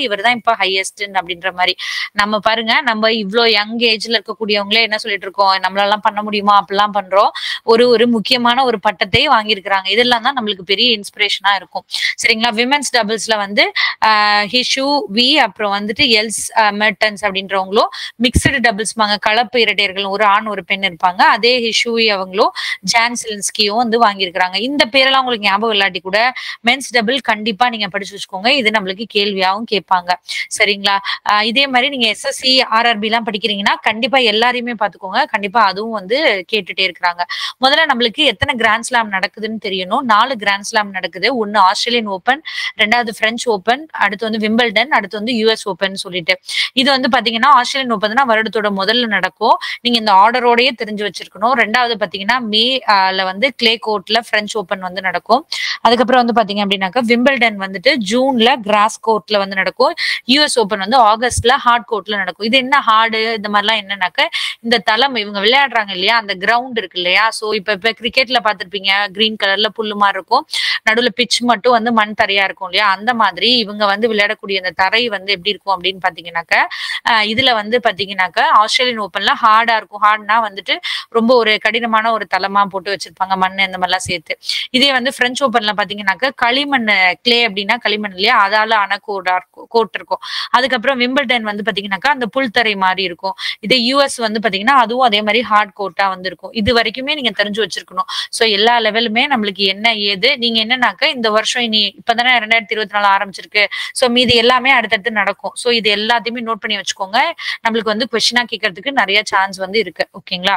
இவர்தான் இப்ப ஹையஸ்ட் அப்படின்ற மாதிரி. நம்ம பாருங்க, நம்ம இவ்ளோ யங் ஏஜ்ல இருக்கக்கூடியவங்களே என்ன சொல்லிட்டு இருக்கோம், நம்மளால பண்ண முடியுமா அப்படிலாம் பண்றோம். ஒரு ஒரு முக்கியமான ஒரு பட்டத்தை வாங்கியிருக்கிறாங்க. இதெல்லாம் தான் நம்மளுக்கு பெரிய இன்ஸ்பிரேஷனா இருக்கும். சரிங்களா? விமென்ஸ் டபுள்ஸ்ல வந்து ஆஹ் ஹிஷு வி அப்புறம் வந்துட்டு எல்ஸ் மெர்டன்ஸ் அப்படின்றவங்களும், மிக்சடு டபுள்ஸ் பாங்க கலப்பு இரட்டையர்கள் ஒரு ஆண் ஒரு பெண் இருப்பாங்க. அதே ஹிஷுவி அவங்களும் ஜான் சிலின்ஸ்கியும் வந்து வாங்கியிருக்கிறாங்க. இந்த பேரெல்லாம் உங்களுக்கு ஞாபகம் இல்லாட்டி கூட மென்ஸ் டபுள் கண்டிப்பா நீங்க படிச்சு வச்சுக்கோங்க. இது நம்மளுக்கு கேள்வியாவும் கேட்பாங்க. சரிங்களா? ஆஹ் இதே மாதிரி நீங்க எஸ்எஸ்சி ஆர்ஆர்பி எல்லாம் படிக்கிறீங்கன்னா கண்டிப்பா எல்லாரையுமே பாத்துக்கோங்க. கண்டிப்பா அதுவும் வந்து கேட்டுட்டே இருக்கிறாங்க. முதல்ல நம்மளுக்கு எத்தனை கிராண்ட் ஸ்லாம் நடக்குதுன்னு தெரியணும். நாலு கிராண்ட் ஸ்லாம் நடக்குது. ஒன்னு ஆஸ்திரேலியன் ஓபன், ரெண்டாவது பிரெஞ்சு ஓபன், அடுத்து வந்து விம்பிள்டன், அடுத்து வந்து யூஎஸ் ஓபன் சொல்லிட்டு. இது வந்து பாத்தீங்கன்னா ஆஸ்திரேலியன் ஓபன் தான் வருடத்தோட முதல்ல நடக்கும். நீங்க இந்த ஆர்டரோடயே தெரிஞ்சு வச்சிருக்கணும். ரெண்டாவது பாத்தீங்கன்னா மேல வந்து கிளே கோர்ட்ல பிரெஞ்சு ஓபன் வந்து நடக்கும். அதுக்கப்புறம் வந்து பாத்தீங்க அப்படின்னாக்கா விம்பிள்டன் வந்துட்டு ஜூன்ல கிராஸ் கோர்ட்ல வந்து நடக்கும். யூஎஸ் ஓபன் வந்து ஆகஸ்ட்ல ஹார்ட் கோர்ட்ல நடக்கும். இது என்ன ஹார்டு இந்த மாதிரிலாம் என்னன்னாக்க, இந்த தளம் இவங்க விளையாடுறாங்க இல்லையா, அந்த கிரவுண்ட் இருக்கு இல்லையா. சோ இப்ப இப்ப கிரிக்கெட்ல பாத்திருப்பீங்க, கிரீன் கலர்ல புல்லு மாதிரி இருக்கும், நடுவுல பிட்ச் மட்டும் வந்து மண் தரையா இருக்கும் இல்லையா. அந்த மாதிரி இவங்க வந்து விளையாடக்கூடிய அந்த தரை வந்து எப்படி இருக்கும் அப்படின்னு பாத்தீங்கன்னாக்க, அஹ் இதுல வந்து பாத்தீங்கன்னாக்க ஆஸ்திரேலியன் ஓபன்ல ஹார்டா இருக்கும். ஹார்ட்னா வந்துட்டு ரொம்ப ஒரு கடினமான ஒரு தளமா போட்டு வச்சிருப்பாங்க, மண் இந்த மாதிரிலாம் சேர்த்து. இதே வந்து பிரெஞ்சு ஓபன்ல பாத்தீங்கன்னாக்க களிமண், கிளே அப்படின்னா களிமண் இல்லையா, அதால ஆன கோடா இருக்கும், கோட் இருக்கும். அதுக்கப்புறம் விம்பிள்டன் வந்து பாத்தீங்கன்னாக்கா அந்த புல்தரை மாதிரி இருக்கும். இதே யூஎஸ் வந்து பாத்தீங்கன்னா அதுவும் அதே மாதிரி ஹார்ட் கோட்டா வந்து இருக்கும். இது வரைக்குமே நீங்க தெரிஞ்சு வச்சிருக்கணும். சோ எல்லா லெவலுமே நம்மளுக்கு என்ன ஏது, நீங்க என்னன்னாக்க இந்த வருஷம் இனி இப்பதானே ரெண்டாயிரத்தி இருபத்தி நாலு ஆரம்பிச்சிருக்கு. சோ மீது எல்லாமே அடுத்தடுத்து நடக்கும். சோ இது எல்லாத்தையுமே நோட் பண்ணி வச்சுக்கோங்க. நம்மளுக்கு வந்து கொஸ்டினா கேட்கறதுக்கு நிறைய சான்ஸ் வந்து இருக்கு. ஓகேங்களா?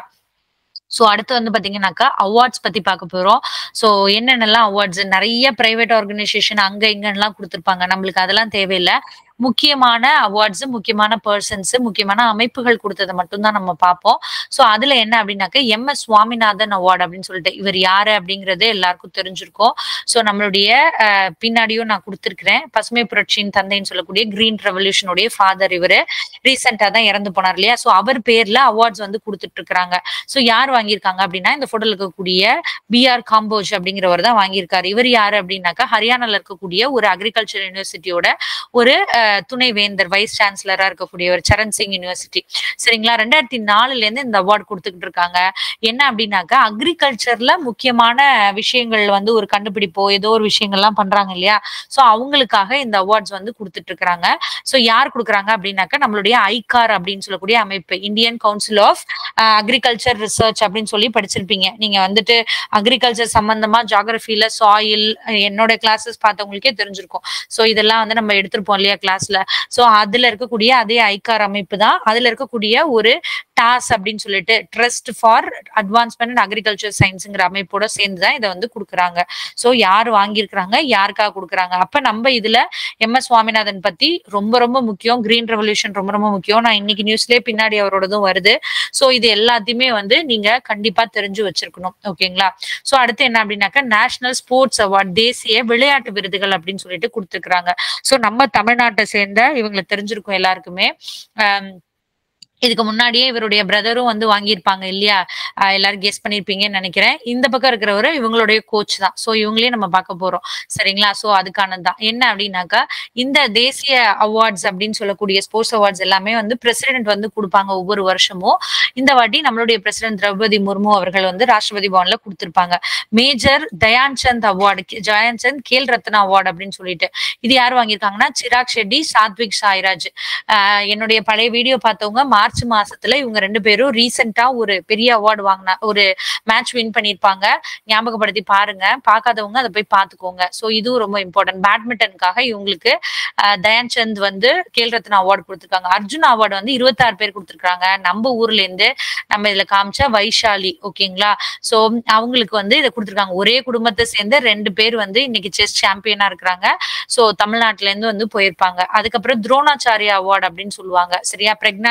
சோ அடுத்து வந்து பாத்தீங்கன்னாக்கா அவார்ட்ஸ் பத்தி பார்க்க போறோம். சோ என்னென்னலாம் அவார்ட்ஸ், நிறைய பிரைவேட் ஆர்கனைசேஷன் அங்க இங்கலாம் கொடுத்திருப்பாங்க. நம்மளுக்கு அதெல்லாம் தேவையில்லை. முக்கியமான அவார்ட்ஸ், முக்கியமான பர்சன்ஸ், முக்கியமான அமைப்புகள் கொடுத்ததை மட்டும்தான் நம்ம பார்ப்போம். சோ அதுல என்ன அப்படின்னாக்க எம் எஸ் சுவாமிநாதன் அவார்டு அப்படின்னு சொல்லிட்டு, இவர் யாரு அப்படிங்கறது எல்லாருக்கும் தெரிஞ்சிருக்கும். சோ நம்மளுடைய அஹ் பின்னாடியும் நான் கொடுத்திருக்கிறேன். பசுமை புரட்சியின் தந்தைன்னு சொல்லக்கூடிய கிரீன் ரெவல்யூஷனுடைய ஃபாதர் இவரு. ரீசெண்டா தான் இறந்து போனார் இல்லையா. சோ அவர் பேர்ல அவார்ட்ஸ் வந்து கொடுத்துட்டு இருக்காங்க. சோ யார் வாங்கியிருக்காங்க அப்படின்னா, இந்த போட்டோல இருக்கக்கூடிய பி ஆர் காம்போஜ் அப்படிங்கிறவர் தான் வாங்கியிருக்காரு. இவர் யாரு அப்படின்னாக்கா ஹரியானால இருக்கக்கூடிய ஒரு அக்ரிகல்ச்சர் யூனிவர்சிட்டியோட ஒரு துணை வேந்தர், வைஸ் சான்சலரா இருக்கக்கூடியவர், சரண் சிங் யூனிவர்சிட்டி. சரிங்களா? ரெண்டாயிரத்தி நாலுல இருந்து இந்த அவார்டு கொடுத்துக்கிட்டு இருக்காங்க. என்ன அப்படின்னாக்கா அக்ரிகல்ச்சர்ல முக்கியமான விஷயங்கள் வந்து ஒரு கண்டுபிடிப்போ ஏதோ ஒரு விஷயங்கள்லாம் பண்றாங்க இல்லையா. சோ அவங்களுக்காக இந்த அவார்ட்ஸ் வந்து கொடுத்துட்டு இருக்காங்க. சோ யார் கொடுக்குறாங்க அப்படின்னாக்கா நம்மளுடைய ஐகார் அப்படின்னு சொல்லக்கூடிய அமைப்பு, Indian council of agriculture research அப்படின்னு சொல்லி படிச்சிருப்பீங்க. நீங்க வந்துட்டு அக்ரிகல்ச்சர் சம்பந்தமா ஜியோகிராஃபில சாயில் என்னோட கிளாஸஸ் பார்த்தவங்களுக்கே தெரிஞ்சிருக்கும். சோ இதெல்லாம் வந்து நம்ம எடுத்திருப்போம் இல்லையா கிளாஸ்ல. சோ அதுல இருக்கக்கூடிய அதே ஐகார் அமைப்பு தான், அதுல இருக்கக்கூடிய ஒரு டாஸ் அப்படின்னு சொல்லிட்டு trust for advancement and agriculture சயின்ஸ்ங்கிற அமைப்போட சேர்ந்துதான் இதை வந்து கொடுக்குறாங்க. சோ யார் வாங்கியிருக்கிறாங்க, யாருக்காக கொடுக்குறாங்க. அப்ப நம்ம இதுல எம் எஸ் சுவாமிநாதன் பத்தி ரொம்ப ரொம்ப முக்கியம், கிரீன் ரெவல்யூஷன் ரொம்ப ரொம்ப முக்கியம். நான் இன்னைக்கு நியூஸ்லயே பின்னாடி அவரோடதும் வருது. சோ இது எல்லாத்தையுமே வந்து நீங்க கண்டிப்பா தெரிஞ்சு வச்சிருக்கணும். ஓகேங்களா? சோ அடுத்து என்ன அப்படின்னாக்கா நேஷனல் ஸ்போர்ட்ஸ் அவார்ட், தேசிய விளையாட்டு விருதுகள் அப்படின்னு சொல்லிட்டு கொடுத்துருக்காங்க. சோ நம்ம தமிழ்நாட்டை சேர்ந்த இவங்களுக்கு தெரிஞ்சிருக்கும் எல்லாருக்குமே. ஆஹ் இதுக்கு முன்னாடியே இவருடைய பிரதரும் வந்து வாங்கியிருப்பாங்க இல்லையா. ஆஹ் எல்லாரும் கெஸ் பண்ணிருப்பீங்கன்னு நினைக்கிறேன். இந்த பக்கம் இருக்கிறவரு இவங்களுடைய கோச் தான். சோ இவங்களே நம்ம பார்க்க போறோம். சரிங்களா? சோ அதுக்கானதுதான் என்ன அப்படின்னாக்கா, இந்த தேசிய அவார்ட்ஸ் அப்படின்னு சொல்லக்கூடிய ஸ்போர்ட்ஸ் அவார்ட்ஸ் எல்லாமே வந்து பிரசிடென்ட் வந்து கொடுப்பாங்க ஒவ்வொரு வருஷமும். இந்த வாட்டி நம்மளுடைய பிரசிடென்ட் திரௌபதி முர்மு அவர்கள் வந்து ராஷ்டிரபதி பவன்ல கொடுத்திருப்பாங்க. Major Dhyan Chand award, Dhyan Chand Khel Ratna award அப்படின்னு சொல்லிட்டு. இது யார் வாங்கியிருக்காங்கன்னா சிராக் ஷெட்டி, சாத்விக் சாய்ராஜ். ஆஹ் என்னுடைய பழைய வீடியோ பார்த்தவங்க மார்ச் மாசத்துல இவங்க ரெண்டு பேரும் ரீசெண்டா ஒரு பெரிய அவார்டு வாங்கினா, ஒரு மேட்ச் வின் பண்ணிருப்பாங்க. ஞாபகப்படுத்தி பாருங்க, பார்க்காதவங்க அதை போய் பார்த்துக்கோங்க. சோ இதுவும் ரொம்ப இம்பார்ட்டன்ட். பேட்மிண்டனுக்காக இவங்களுக்கு தயான் சந்த் வந்து கேல் ரத்னா அவார்டு கொடுத்திருக்காங்க. அர்ஜுன் அவார்டு வந்து இருபத்தி ஆறு பேர் கொடுத்திருக்காங்க. நம்ம ஊர்ல இருந்து நம்ம இதுல காமிச்ச வைஷாலி. ஓகேங்களா? சோ அவங்களுக்கு வந்து இதை கொடுத்திருக்காங்க. ஒரே குடும்பத்தை சேர்ந்து ரெண்டு பேர் வந்து இன்னைக்கு செஸ் சாம்பியனா இருக்கிறாங்க. சோ தமிழ்நாட்டுல இருந்து வந்து போயிருப்பாங்க. அதுக்கப்புறம் துரோணாச்சாரியா அவார்டு அப்படின்னு சொல்லுவாங்க. சரியா? பிரக்னா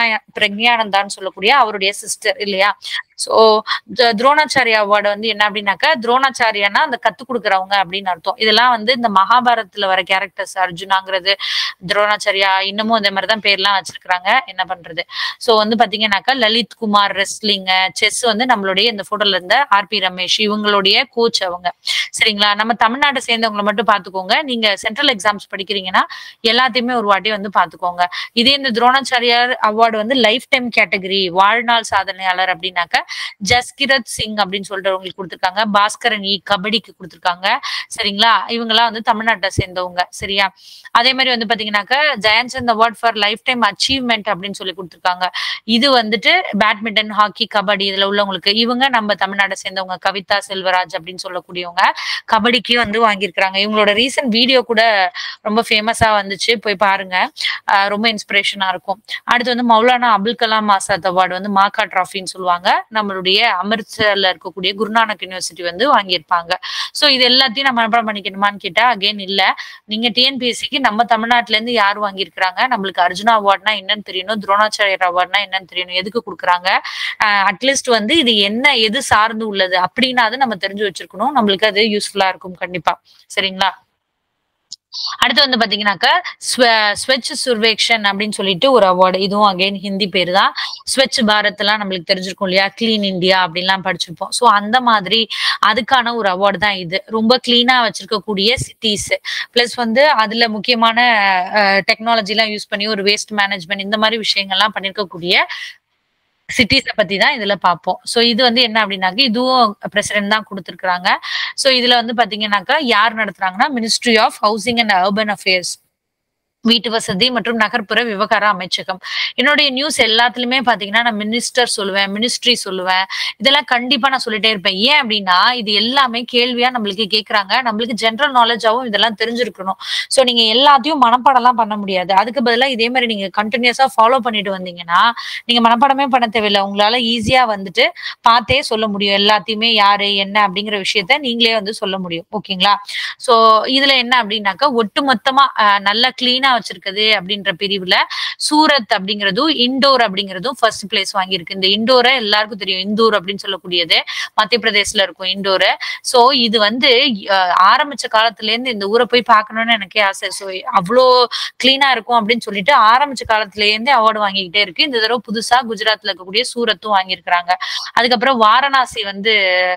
பிரக்ஞானந்தான்னு சொல்லக்கூடிய அவருடைய சிஸ்டர் இல்லையா. சோ துரோணாச்சாரியா அவார்டு வந்து என்ன அப்படின்னாக்கா, துரோணாச்சாரியானா அந்த கத்து கொடுக்குறவங்க அப்படின்னு அர்த்தம். இதெல்லாம் வந்து இந்த மகாபாரதத்துல வர கேரக்டர்ஸ் அர்ஜுனாங்கிறது, துரோணாச்சாரியா இன்னமும் இந்த மாதிரிதான் பேர்லாம் வச்சிருக்காங்க. என்ன பண்றது. சோ வந்து பாத்தீங்கன்னாக்கா லலித் குமார் ரெஸ்லிங், செஸ் வந்து நம்மளுடைய இந்த போட்டோல இருந்த ஆர் பி ரமேஷ் இவங்களுடைய கோச் அவங்க. சரிங்களா. நம்ம தமிழ்நாட்டை சேர்ந்தவங்களை மட்டும் பாத்துக்கோங்க. நீங்க சென்ட்ரல் எக்ஸாம்ஸ் படிக்கிறீங்கன்னா எல்லாத்தையுமே ஒரு வாட்டி வந்து பாத்துக்கோங்க. இதே இந்த துரோணாச்சாரியார் அவார்டு வந்து லைஃப் டைம் கேட்டகரி வாழ்நாள் சாதனையாளர் அப்படின்னாக்க ஜஸ்கிரத் சிங் அப்படின்னு சொல்றவங்களுக்கு கொடுத்திருக்காங்க. பாஸ்கரன் இ கபடிக்கு கொடுத்திருக்காங்க. சரிங்களா. இவங்கெல்லாம் வந்து தமிழ்நாட்டை சேர்ந்தவங்க. சரியா. அதே மாதிரி வந்து பாத்தீங்கன்னாக்கா Dhyan Chand award for lifetime achievement அப்படின்னு சொல்லி கொடுத்திருக்காங்க. இது வந்துட்டு பேட்மிண்டன், ஹாக்கி, கபடி இதுல உள்ளவங்களுக்கு. இவங்க நம்ம தமிழ்நாட்டை சேர்ந்தவங்க கவிதா செல்வராஜ் அப்படின்னு சொல்லக்கூடியவங்க கபடிக்கு வந்து வாங்கியிருக்கிறாங்க. இவங்களோட ரீசன்ட் வீடியோ கூட ரொம்ப ஃபேமஸா வந்துச்சு. போய் பாருங்க. ரொம்ப இன்ஸ்பிரேஷனா இருக்கும். அடுத்து வந்து மௌலானா அபுல் கலாம் ஆசாத் அவார்டு வந்து மாக்கா டிராஃபின்னு சொல்லுவாங்க. நம்மளுடைய அமிர்தசர்ல இருக்கக்கூடிய குருநானக் யூனிவர்சிட்டி வந்து வாங்கியிருப்பாங்க. சோ இது எல்லாத்தையும் நம்ம மனப்பாடம் பண்ணிக்கணுமான்னு கேட்டா அகைன் இல்ல. நீங்க டிஎன்பிஎஸ்சிக்கு நம்ம தமிழ்நாட்டுல இருந்து யார் வாங்கியிருக்கிறாங்க, நம்மளுக்கு அர்ஜுனா அவார்ட்னா என்னன்னு தெரியணும், துரோணாச்சாரியர் அவார்ட்னா என்னன்னு தெரியணும், எதுக்கு கொடுக்குறாங்க, அட்லீஸ்ட் வந்து இது என்ன எது சார்ந்து உள்ளது அப்படின்னாது நம்ம தெரிஞ்சு வச்சிருக்கணும். நம்மளுக்கு அது யூஸ்ஃபுல்லா இருக்கும் கண்டிப்பா. சரிங்களா. அடுத்து வந்து பாத்தீங்கன்னாக்கா ஸ்வச் சுர்வேக்ஷன் அப்படின்னு சொல்லிட்டு ஒரு அவார்டு. இதுவும் அகைன் ஹிந்தி பேரு தான். ஸ்வச் பாரத் எல்லாம் நம்மளுக்கு தெரிஞ்சிருக்கும் இல்லையா. கிளீன் இந்தியா அப்படின்லாம் படிச்சிருப்போம். சோ அந்த மாதிரி அதுக்கான ஒரு அவார்டு தான் இது. ரொம்ப கிளீனா வச்சிருக்கக்கூடிய சிட்டிஸ் பிளஸ் வந்து அதுல முக்கியமான டெக்னாலஜி எல்லாம் யூஸ் பண்ணி ஒரு வேஸ்ட் மேனேஜ்மெண்ட் இந்த மாதிரி விஷயங்கள்லாம் பண்ணிருக்கக்கூடிய சிட்டிஸ பத்தி தான் இதுல பார்ப்போம். சோ இது வந்து என்ன அப்படின்னாக்க இதுவும் பிரசிடென்ட் தான் கொடுத்திருக்காங்க. சோ இதுல வந்து பாத்தீங்கன்னாக்கா யார் நடத்துறாங்கன்னா ministry of housing and urban affairs, வீட்டு வசதி மற்றும் நகர்ப்புற விவகார அமைச்சகம். என்னுடைய நியூஸ் எல்லாத்துலயுமே பாத்தீங்கன்னா நான் மினிஸ்டர் சொல்லுவேன், மினிஸ்ட்ரி சொல்லுவேன். இதெல்லாம் கண்டிப்பா நான் சொல்லிட்டே இருப்பேன். ஏன் அப்படின்னா இது எல்லாமே கேள்வியா நம்மளுக்கு கேக்குறாங்க. நம்மளுக்கு ஜெனரல் நாலேஜாவும் இதெல்லாம் தெரிஞ்சிருக்கணும். சோ நீங்க எல்லாத்தையும் மனப்பாடம் எல்லாம் பண்ண முடியாது. அதுக்கு பதிலா இதே மாதிரி நீங்க கண்டினியூஸா ஃபாலோ பண்ணிட்டு வந்தீங்கன்னா நீங்க மனப்பாடமே பண்ண தேவையில்லை. உங்களால ஈஸியா வந்துட்டு பார்த்தே சொல்ல முடியும். எல்லாத்தையுமே யாரு என்ன அப்படிங்கிற விஷயத்த நீங்களே வந்து சொல்ல முடியும். ஓகேங்களா. சோ இதுல என்ன அப்படின்னாக்கா ஒட்டுமொத்தமா நல்ல கிளீனா வச்சிருக்குது அப்படின்ற பிரிவுல சூரத் அப்படிங்கிறதும் இண்டோர் அப்படிங்கிறதும் ஃபர்ஸ்ட் பிளேஸ் வாங்கியிருக்கு. இந்த இண்டோரை எல்லாருக்கும் தெரியும். இந்தூர் அப்படின்னு சொல்லக்கூடியது மத்திய பிரதேசல இருக்கும் இண்டோரு. சோ இது வந்து ஆரம்பிச்ச காலத்துல இருந்து இந்த ஊரை போய் பார்க்கணும்னு எனக்கே ஆசை. சோ அவ்வளோ கிளீனா இருக்கும் அப்படின்னு சொல்லிட்டு ஆரம்பிச்ச காலத்துல இருந்தே அவார்டு வாங்கிக்கிட்டே இருக்கு. இந்த தடவை புதுசா குஜராத்ல இருக்கக்கூடிய சூரத்தும் வாங்கியிருக்கிறாங்க. அதுக்கப்புறம் வாரணாசி வந்து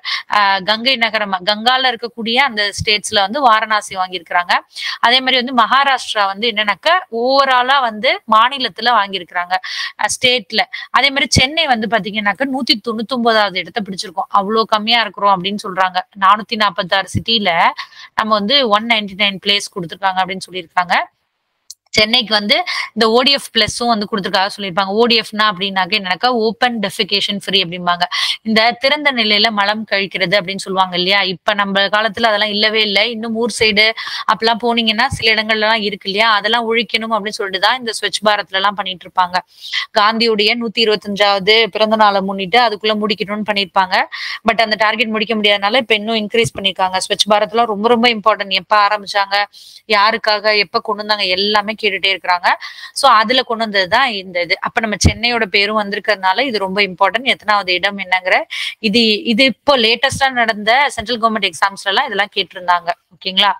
அஹ் கங்கை நகரம் கங்கால இருக்கக்கூடிய அந்த ஸ்டேட்ஸ்ல வந்து வாரணாசி வாங்கியிருக்கிறாங்க. அதே மாதிரி வந்து மகாராஷ்டிரா வந்து என்னன்னாக்கா ஓவராலா வந்து மாநிலத்துல வாங்கியிருக்கிறாங்க ஸ்டேட்ல. அதே மாதிரி சென்னை வந்து பாத்தீங்கன்னாக்கா நூத்தி தொண்ணூத்தி ஒன்பதாவது இடத்த பிடிச்சிருக்கோம். அவ்வளவு கம்மியா இருக்கிறோம் அப்படின்னு சொல்றாங்க. நானூத்தி நாற்பத்தி ஆறு சிட்டில நம்ம வந்து ஒன் நைன்டி நைன் பிளேஸ் கொடுத்துருக்காங்க அப்படின்னு சொல்லியிருக்காங்க. சென்னைக்கு வந்து இந்த ஓடிஎஃப் பிளஸும் வந்து கொடுத்துருக்காங்க சொல்லியிருப்பாங்க. ஓடிஎஃப்னா அப்படின்னாக்க என்னக்கா ஓப்பன் டெஃபிகேஷன் ஃப்ரீ அப்படிம்பாங்க. இந்த திறந்த நிலையில மலம் கழிக்கிறது அப்படின்னு சொல்லுவாங்க இல்லையா. இப்ப நம்ம காலத்துல அதெல்லாம் இல்லவே இல்லை. இன்னும் ஊர் சைடு அப்பெல்லாம் போனீங்கன்னா சில இடங்கள்ல எல்லாம் இருக்கு இல்லையா. அதெல்லாம் ஒழிக்கணும் அப்படின்னு சொல்லிட்டு தான் இந்த ஸ்வச் பாரத்ல எல்லாம் பண்ணிட்டு இருப்பாங்க. காந்தியுடைய நூத்தி இருபத்தி அஞ்சாவது பிறந்த நாளை முன்னிட்டு அதுக்குள்ள முடிக்கணும்னு பண்ணிருப்பாங்க. பட் அந்த டார்கெட் முடிக்க முடியாதனால இப்ப இன்னும் இன்க்ரீஸ் பண்ணிருக்காங்க. ஸ்வச் பாரத்ல ரொம்ப ரொம்ப இம்பார்ட்டன்ட். எப்ப ஆரம்பிச்சாங்க, யாருக்காக, எப்ப கொண்டு வந்தாங்க எல்லாமே கேட்டுட்டே இருக்கிறாங்க. சோ அதுல கொண்டு வந்ததுதான் இந்த இது. அப்ப நம்ம சென்னையோட பேரும் வந்திருக்கிறதுனால இது ரொம்ப இம்பார்ட்டன்ட். எத்தனாவது இடம் என்னங்கிற இது இது இப்போ லேட்டஸ்டா நடந்த சென்ட்ரல் கவர்மெண்ட் எக்ஸாம்ஸ்ல எல்லாம் இதெல்லாம் கேட்டிருந்தாங்க. ஓகேங்களா.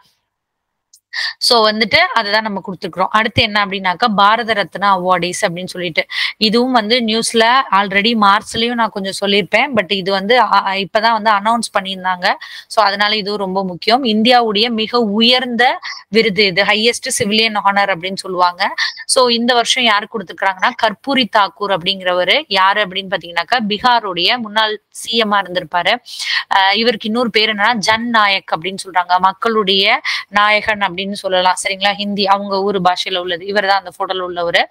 சோ வந்துட்டு அதுதான் நம்ம கொடுத்துருக்கோம். அடுத்து என்ன அப்படின்னாக்கா பாரத ரத்னா அவார்டிஸ் அப்படின்னு சொல்லிட்டு இதுவும் வந்து நியூஸ்ல ஆல்ரெடி மார்ச்லயும் நான் கொஞ்சம் சொல்லியிருப்பேன். பட் இது வந்து இப்பதான் வந்து அனௌன்ஸ் பண்ணியிருந்தாங்க. சோ அதனால இதுவும் ரொம்ப முக்கியம். இந்தியாவுடைய மிக உயர்ந்த விருது இது, ஹையஸ்ட் சிவிலியன் ஹானர் அப்படின்னு சொல்லுவாங்க. சோ இந்த வருஷம் யாரு கொடுத்துருக்காங்கன்னா கற்பூரி தாக்கூர் அப்படிங்கிறவரு. யாரு அப்படின்னு பாத்தீங்கன்னாக்கா பீகாருடைய முன்னாள் சிஎம்மா இருந்திருப்பாரு. அஹ் இவருக்கு இன்னொரு பேர் என்னன்னா ஜன் நாயக் அப்படின்னு சொல்றாங்க. மக்களுடைய நாயகன் அப்படின்னு சொல்லலாம். சரிங்களா. ஹிந்தி அவங்க ஊர் பாஷையில உள்ளது. இவர் தான் அந்த போட்டோல உள்ளவரு.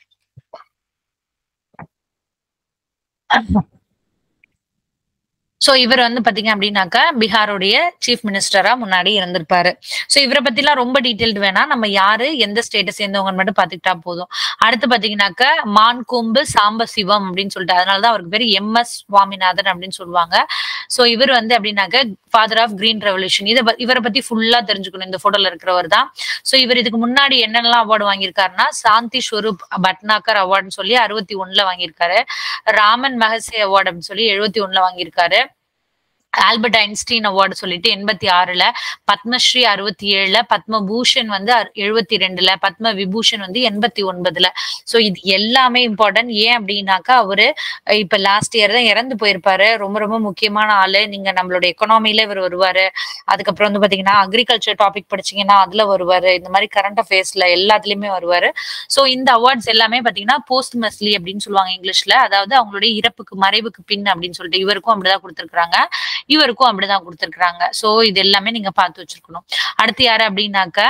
சோ சோ இவர் வந்து பாத்தீங்க அப்படின்னாக்கா பீகாருடைய சீஃப் மினிஸ்டரா முன்னாடி இருந்திருப்பாரு. சோ இவரை பத்தி எல்லாம் ரொம்ப டீடைல்டு வேணா, நம்ம யாரு எந்த ஸ்டேட்டை சேர்ந்தவங்கன்னு மட்டும் பாத்துக்கிட்டா போதும். அடுத்து பாத்தீங்கன்னாக்கா மான்கொம்பு சாம்பசிவம் அப்படின்னு சொல்லிட்டு, அதனாலதான் அவருக்கு பேரு எம் எஸ் சுவாமிநாதன் அப்படின்னு சொல்லுவாங்க. சோ இவர் வந்து அப்படின்னாக்க ஃபாதர் ஆஃப் கிரீன் ரெவல்யூஷன். இதை இவரை பத்தி ஃபுல்லா தெரிஞ்சுக்கணும். இந்த போட்டோல இருக்கிறவர் தான். சோ இவர் இதுக்கு முன்னாடி என்னென்னலாம் அவார்டு வாங்கியிருக்காருன்னா, சாந்தி ஸ்வரூப் பட்னாகர் அவார்டுன்னு சொல்லி அறுபத்தி ஒண்ணுல வாங்கியிருக்காரு. ராமன் மகசே அவார்டு அப்படின்னு சொல்லி எழுபத்தி ஒண்ணுல வாங்கியிருக்காரு. ஆல்பர்ட் ஐன்ஸ்டீன் அவார்டு சொல்லிட்டு எண்பத்தி ஆறுல, பத்மஸ்ரீ அறுபத்தி ஏழுல, பத்மபூஷன் வந்து எழுபத்தி ரெண்டுல, பத்ம விபூஷன் வந்து எண்பத்தி ஒன்பதுல. சோ இது எல்லாமே இம்பார்ட்டன்ட். ஏன் அப்படின்னாக்கா அவரு இப்ப லாஸ்ட் இயர் தான் இறந்து போயிருப்பாரு. ரொம்ப ரொம்ப முக்கியமான ஆளு. நீங்க நம்மளோட எக்கனாமில இவர் வருவாரு. அதுக்கப்புறம் வந்து பாத்தீங்கன்னா அக்ரிகல்ச்சர் டாபிக் படிச்சீங்கன்னா அதுல வருவாரு. இந்த மாதிரி கரண்ட் அஃபேர்ஸ்ல எல்லாத்துலயுமே வருவாரு. சோ இந்த அவார்ட்ஸ் எல்லாமே பாத்தீங்கன்னா போஸ்ட்மஸ்லி அப்படின்னு சொல்லுவாங்க இங்கிலீஷ்ல. அதாவது அவங்களுடைய இறப்புக்கு மறைவுக்கு பின் அப்படின்னு சொல்லிட்டு இவருக்கும் அப்படிதான் கொடுத்திருக்காங்க, இவருக்கும் அப்படிதான் கொடுத்திருக்காங்க. சோ இது எல்லாமே நீங்க பார்த்து வச்சிருக்கணும். அடுத்து யாரு அப்படின்னாக்க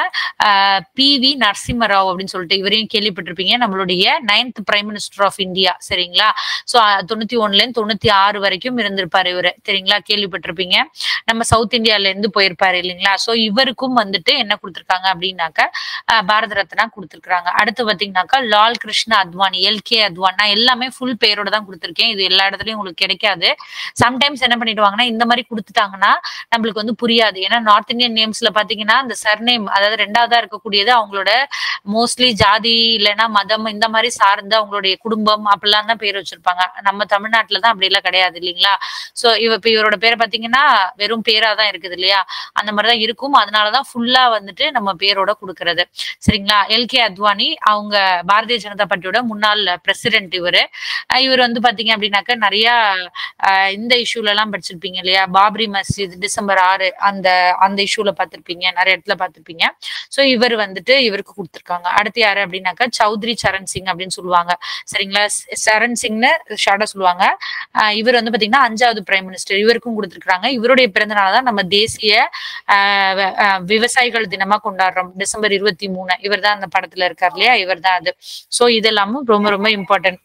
பி வி நரசிம்மராவ் அப்படின்னு சொல்லிட்டு இவரையும் கேள்விப்பட்டிருப்பீங்க. நம்மளுடைய ninth prime minister of India. சரிங்களா? சோ தொண்ணூத்தி ஒண்ணுல இருந்து தொண்ணூத்தி ஆறு வரைக்கும் இருந்திருப்பாரு இவரு. சரிங்களா? கேள்விப்பட்டிருப்பீங்க. நம்ம சவுத் இந்தியால இருந்து போயிருப்பாரு இல்லைங்களா? சோ இவருக்கும் வந்துட்டு என்ன கொடுத்திருக்காங்க அப்படின்னாக்க பாரத ரத்னா கொடுத்திருக்காங்க. அடுத்து பாத்தீங்கன்னாக்கா லால் கிருஷ்ண அத்வானி, எல் கே அத்வானி. நான் எல்லாமே ஃபுல் பேரோட தான் கொடுத்திருக்கேன். இது எல்லா இடத்துலயும் உங்களுக்கு கிடைக்காது. சம்டைம்ஸ் என்ன பண்ணிடுவாங்கன்னா இந்த மாதிரி கொடுத்துட்டாங்கன்னா நம்மளுக்கு வந்து புரியாது. ஏன்னா நார்த் இந்தியன் நேம்ஸ்ல பாத்தீங்கன்னா இந்த சர்நேம், அதாவது ரெண்டாவதா இருக்கக்கூடியது அவங்களோட மோஸ்ட்லி ஜாதி இல்லைன்னா மதம் இந்த மாதிரி சார்ந்து அவங்களுடைய குடும்பம் அப்படிலாம் தான் பேர் வச்சிருப்பாங்க. நம்ம தமிழ்நாட்டுலதான் அப்படி எல்லாம் கிடையாது இல்லைங்களா? சோ இவ இப்ப இவரோட பேரை பாத்தீங்கன்னா வெறும் பேரா தான் இருக்குது இல்லையா? அந்த மாதிரிதான் இருக்கும். அதனாலதான் ஃபுல்லா வந்துட்டு நம்ம பேரோட கொடுக்கறது. சரிங்களா? எல் கே அத்வானி அவங்க பாரதிய ஜனதா பார்ட்டியோட முன்னாள் பிரசிடென்ட் இவரு. இவர் வந்து பாத்தீங்க அப்படின்னாக்க நிறைய இந்த இஷ்யூல எல்லாம் படிச்சிருப்பீங்க இல்லையா? பாபரி மஸ்ஜித் டிசம்பர் ஆறு அந்த அந்த இஷ்யூல பாத்திருப்பீங்க, நிறைய இடத்துல பாத்திருப்பீங்க. சோ இவர் வந்துட்டு இவருக்கு கொடுத்திருக்காங்க. அடுத்து யாரு அப்படின்னாக்கா சௌத்ரி சரண் சிங் அப்படின்னு சொல்லுவாங்க. சரிங்களா? சரண் சிங்னு ஷார்ட்டா சொல்லுவாங்க. ஆஹ் இவர் வந்து பாத்தீங்கன்னா அஞ்சாவது பிரைம் மினிஸ்டர். இவருக்கும் கொடுத்திருக்காங்க. இவருடைய பிறந்த நாள்தான் நம்ம தேசிய ஆஹ் விவசாயிகள் தினமா கொண்டாடுறோம், டிசம்பர் இருபத்தி மூணு. இவர் தான் அந்த படத்துல இருக்காரு இல்லையா? இவர் தான் அது. சோ இதெல்லாமும் ரொம்ப ரொம்ப இம்பார்ட்டன்ட்.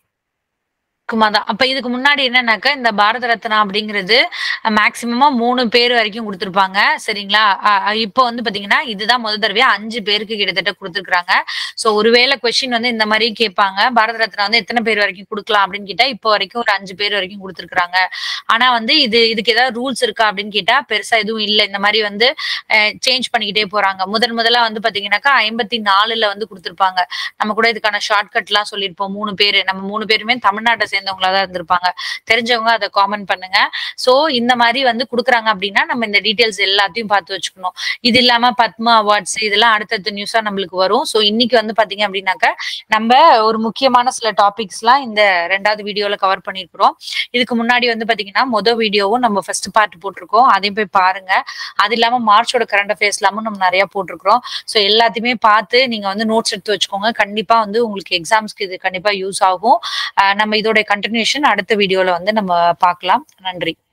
தான். அப்ப இதுக்கு முன்னாடி என்னன்னாக்கா இந்த பாரத ரத்னா அப்படிங்கிறது மேக்சிமமா மூணு பேர் வரைக்கும் கொடுத்திருப்பாங்க. சரிங்களா? இப்போ வந்து பாத்தீங்கன்னா இதுதான் முதல் தடவையா அஞ்சு பேருக்கு கிட்டத்தட்ட கொடுத்திருக்காங்க. சோ ஒருவேளை கொஸ்டின் வந்து இந்த மாதிரி கேட்பாங்க, பாரத ரத்னா வந்து எத்தனை பேர் வரைக்கும் கொடுக்கலாம் அப்படின்னு கேட்டா இப்போ வரைக்கும் ஒரு அஞ்சு பேர் வரைக்கும் கொடுத்திருக்காங்க. ஆனா வந்து இது இதுக்கு ஏதாவது ரூல்ஸ் இருக்கா அப்படின்னு கேட்டா பெருசா எதுவும் இல்லை. இந்த மாதிரி வந்து சேஞ்ச் பண்ணிக்கிட்டே போறாங்க. முதன் முதலா வந்து பாத்தீங்கன்னாக்கா ஐம்பத்தி நாலுல வந்து கொடுத்திருப்பாங்க. நம்ம கூட இதுக்கான ஷார்ட்கட் எல்லாம் சொல்லியிருப்போம். மூணு பேரு நம்ம மூணு பேருமே தமிழ்நாட்டை சேர்ந்தவங்களா இருந்திருப்பாங்க. தெரிஞ்சவங்க அதை காமெண்ட் பண்ணுங்க. சோ இந்த மாதிரி வந்து குடுக்குறாங்க அப்படின்னா நம்ம இந்த டீடைல்ஸ் எல்லாத்தையும் பார்த்து வச்சுக்கணும். இது இல்லாம பத்மா அவார்ட்ஸ் இதெல்லாம் அடுத்தடுத்த நியூஸா நம்மளுக்கு வரும். சோ இன்னைக்கு வந்து பாத்தீங்க அப்படின்னாக்க நம்ம ஒரு முக்கியமான சில டாபிக்ஸ் எல்லாம் இந்த ரெண்டாவது வீடியோல கவர் பண்ணிருக்கிறோம். இதுக்கு முன்னாடி வந்து பாத்தீங்கன்னா மொதல் வீடியோவும் நம்ம ஃபர்ஸ்ட் பார்ட் போட்டிருக்கோம், அதையும் போய் பாருங்க. அது இல்லாம மார்ச்சோட கரண்ட் அஃபேர்ஸ் எல்லாமும் நம்ம நிறைய போட்டிருக்கிறோம். சோ எல்லாத்தையுமே பார்த்து நீங்க வந்து நோட்ஸ் எடுத்து வச்சுக்கோங்க. கண்டிப்பா வந்து உங்களுக்கு எக்ஸாம்ஸ்க்கு இது கண்டிப்பா யூஸ் ஆகும். நம்ம இதோட கண்டினியூஷன் அடுத்த வீடியோல வந்து நம்ம பார்க்கலாம். நன்றி.